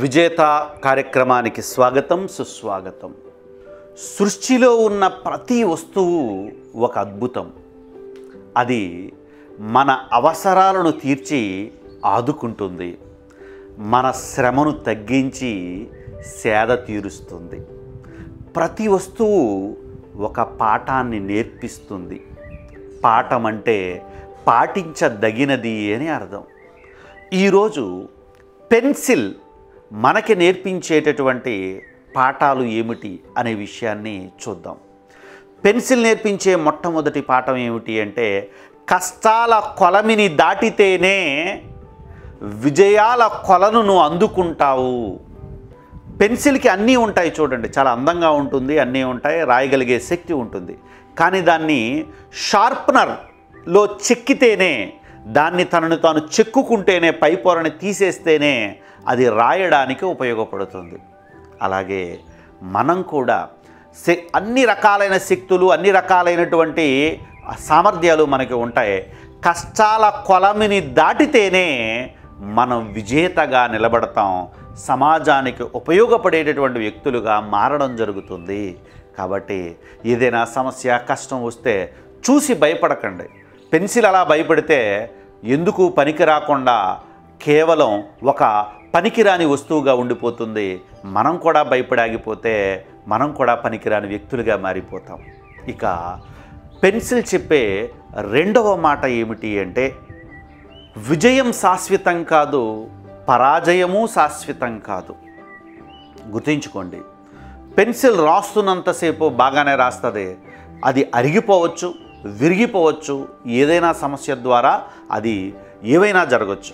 విజేత కార్యక్రమానికి స్వాగతం సుస్వాగతం. సృష్టిలో ఉన్న ప్రతి వస్తువు ఒక అద్భుతం. అది మన అవసరాలను తీర్చి ఆదుకుంటుంది, మన శ్రమను తగ్గించి సేద తీరుస్తుంది. ప్రతి వస్తువు ఒక పాఠాన్ని నేర్పిస్తుంది. పాఠం అంటే పాటించదగినది అని అర్థం. ఈరోజు పెన్సిల్ మనకి నేర్పించేటటువంటి పాఠాలు ఏమిటి అనే విషయాన్ని చూద్దాం. పెన్సిల్ నేర్పించే మొట్టమొదటి పాఠం ఏమిటి అంటే, కష్టాల కొలమిని దాటితేనే విజయాల కొలను నువ్వు అందుకుంటావు. పెన్సిల్కి అన్నీ ఉంటాయి చూడండి, చాలా అందంగా ఉంటుంది, అన్నీ ఉంటాయి, రాయగలిగే శక్తి ఉంటుంది. కానీ దాన్ని షార్ప్నర్లో చెక్కితేనే, దాన్ని తనను తాను చెక్కుకుంటేనే, పై పొరని తీసేస్తేనే అది రాయడానికి ఉపయోగపడుతుంది. అలాగే మనం కూడా అన్ని రకాలైన శక్తులు, అన్ని రకాలైనటువంటి సామర్థ్యాలు మనకి ఉంటాయి. కష్టాల కొలమిని దాటితేనే మనం విజేతగా నిలబడతాం, సమాజానికి ఉపయోగపడేటటువంటి వ్యక్తులుగా మారడం జరుగుతుంది. కాబట్టి ఏదైనా సమస్య, కష్టం వస్తే చూసి భయపడకండి. పెన్సిల్ అలా భయపడితే ఎందుకు పనికి రాకుండా కేవలం ఒక పనికిరాని వస్తువుగా ఉండిపోతుంది. మనం కూడా భయపడాగిపోతే మనం కూడా పనికిరాని వ్యక్తులుగా మారిపోతాం. ఇక పెన్సిల్ చెప్పే రెండవ మాట ఏమిటి అంటే, విజయం శాశ్వతం కాదు, పరాజయము శాశ్వతం కాదు. గుర్తుంచుకోండి, పెన్సిల్ రాస్తున్నంతసేపు బాగానే రాస్తుంది, అది అరిగిపోవచ్చు, విరిగిపోవచ్చు, ఏదైనా సమస్య ద్వారా అది ఏవైనా జరగవచ్చు.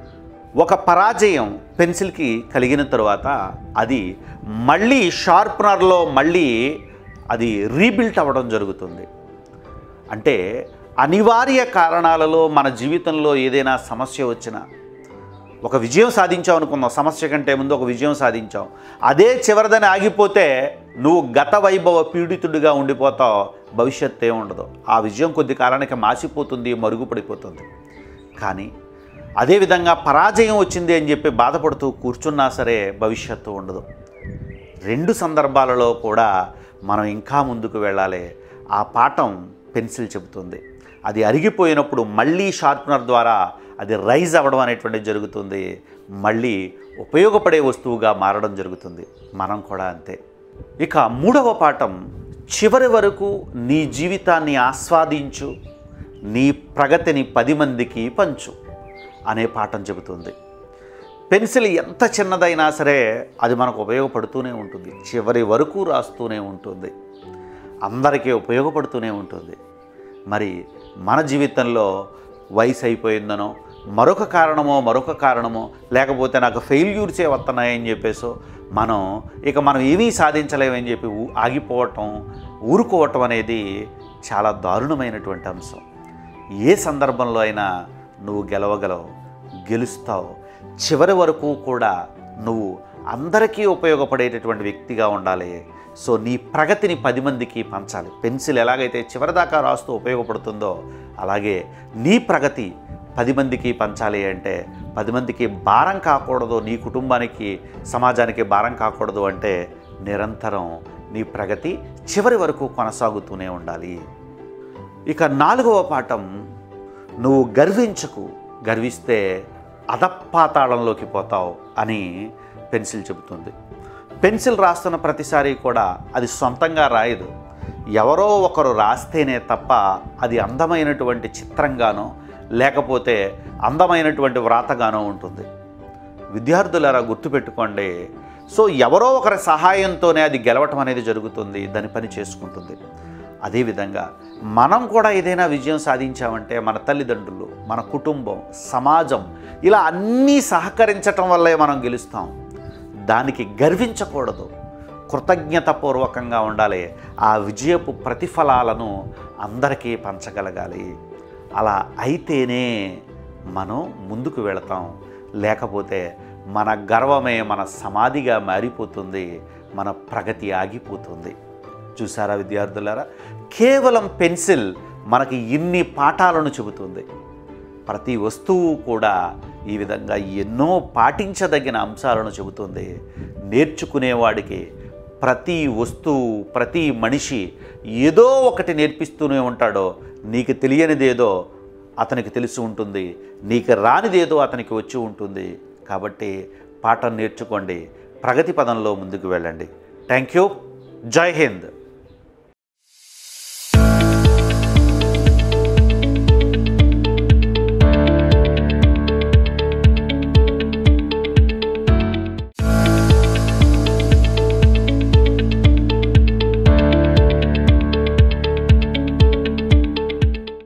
ఒక పరాజయం పెన్సిల్కి కలిగిన తరువాత అది మళ్ళీ షార్ప్నర్లో మళ్ళీ అది రీబిల్ట్ అవ్వడం జరుగుతుంది. అంటే అనివార్య కారణాలలో మన జీవితంలో ఏదైనా సమస్య వచ్చినా, ఒక విజయం సాధించావు అనుకుందాం, సమస్య కంటే ముందు ఒక విజయం సాధించావు, అదే చివరిదని ఆగిపోతే నువ్వు గత వైభవ పీడితుడిగా ఉండిపోతావు, భవిష్యత్తు ఏముండదు. ఆ విజయం కొద్ది కాలానికి మాసిపోతుంది, మరుగుపడిపోతుంది. కానీ అదేవిధంగా పరాజయం వచ్చింది అని చెప్పి బాధపడుతూ కూర్చున్నా సరే భవిష్యత్తు ఉండదు. రెండు సందర్భాలలో కూడా మనం ఇంకా ముందుకు వెళ్ళాలి. ఆ పాఠం పెన్సిల్ చెబుతుంది. అది అరిగిపోయినప్పుడు మళ్ళీ షార్ప్నర్ ద్వారా అది రైజ్ అవ్వడం అనేటువంటిది జరుగుతుంది, మళ్ళీ ఉపయోగపడే వస్తువుగా మారడం జరుగుతుంది. మనం కూడా అంతే. ఇక మూడవ పాఠం, చివరి వరకు నీ జీవితాన్ని ఆస్వాదించు, నీ ప్రగతిని 10 మందికి పంచు అనే పాఠం చెబుతుంది. పెన్సిల్ ఎంత చిన్నదైనా సరే అది మనకు ఉపయోగపడుతూనే ఉంటుంది, చివరి వరకు రాస్తూనే ఉంటుంది, అందరికీ ఉపయోగపడుతూనే ఉంటుంది. మరి మన జీవితంలో వయసు అయిపోయిందనో, మరొక కారణమో లేకపోతే నాకు ఫెయిల్యూర్సే వస్తున్నాయని చెప్పేసో మనం ఏమీ సాధించలేమని చెప్పి ఆగిపోవటం, ఊరుకోవటం అనేది చాలా దారుణమైనటువంటి అంశం. ఏ సందర్భంలో అయినా నువ్వు గెలుస్తావు. చివరి వరకు కూడా నువ్వు అందరికీ ఉపయోగపడేటటువంటి వ్యక్తిగా ఉండాలి. సో నీ ప్రగతిని 10 మందికి పంచాలి. పెన్సిల్ ఎలాగైతే చివరిదాకా రాస్తూ ఉపయోగపడుతుందో, అలాగే నీ ప్రగతి 10 మందికి పంచాలి. అంటే 10 మందికి భారం కాకూడదు, నీ కుటుంబానికి, సమాజానికి భారం కాకూడదు. అంటే నిరంతరం నీ ప్రగతి చివరి వరకు కొనసాగుతూనే ఉండాలి. ఇక 4వ పాఠం, నువ్వు గర్వించకు, గర్విస్తే అధపాతాళంలోకి పోతావు అని పెన్సిల్ చెబుతుంది. పెన్సిల్ రాస్తున్న ప్రతిసారి కూడా అది సొంతంగా రాయదు, ఎవరో ఒకరు రాస్తేనే తప్ప అది అందమైనటువంటి చిత్రంగానో లేకపోతే అందమైనటువంటి వ్రాతగానో ఉంటుంది. విద్యార్థులారా గుర్తుపెట్టుకోండి. సో ఎవరో ఒకరి సహాయంతోనే అది గెలవటం అనేది జరుగుతుంది, దాని పని చేసుకుంటుంది. అదేవిధంగా మనం కూడా ఏదైనా విజయం సాధించామంటే మన తల్లిదండ్రులు, మన కుటుంబం, సమాజం ఇలా అన్నీ సహకరించటం వల్లే మనం గెలుస్తాం. దానికి గర్వించకూడదు, కృతజ్ఞతాపూర్వకంగా ఉండాలి. ఆ విజయపు ప్రతిఫలాలను అందరికీ పంచగలగాలి. అలా అయితేనే మనం ముందుకు వెళతాం. లేకపోతే మన గర్వమే మన సమాధిగా మారిపోతుంది, మన ప్రగతి ఆగిపోతుంది. చూసారా విద్యార్థులారా, కేవలం పెన్సిల్ మనకి ఇన్ని పాఠాలను చెబుతుంది. ప్రతి వస్తువు కూడా ఈ విధంగా ఎన్నో పాటించదగిన అంశాలను చెబుతుంది. నేర్చుకునేవాడికి ప్రతి వస్తువు, ప్రతి మనిషి ఏదో ఒకటి నేర్పిస్తూనే ఉంటాడో. నీకు తెలియనిదేదో అతనికి తెలిసి ఉంటుంది, నీకు రానిదేదో అతనికి వచ్చి ఉంటుంది. కాబట్టి పాఠం నేర్చుకోండి, ప్రగతి పదంలో ముందుకు వెళ్ళండి. Thank you. జై హింద్.